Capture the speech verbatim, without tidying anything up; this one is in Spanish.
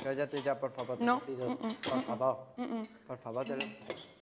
Cállate ya, por favor, te No. lo pido. Mm, mm, Por mm, favor. mm, mm. Por favor, te lo...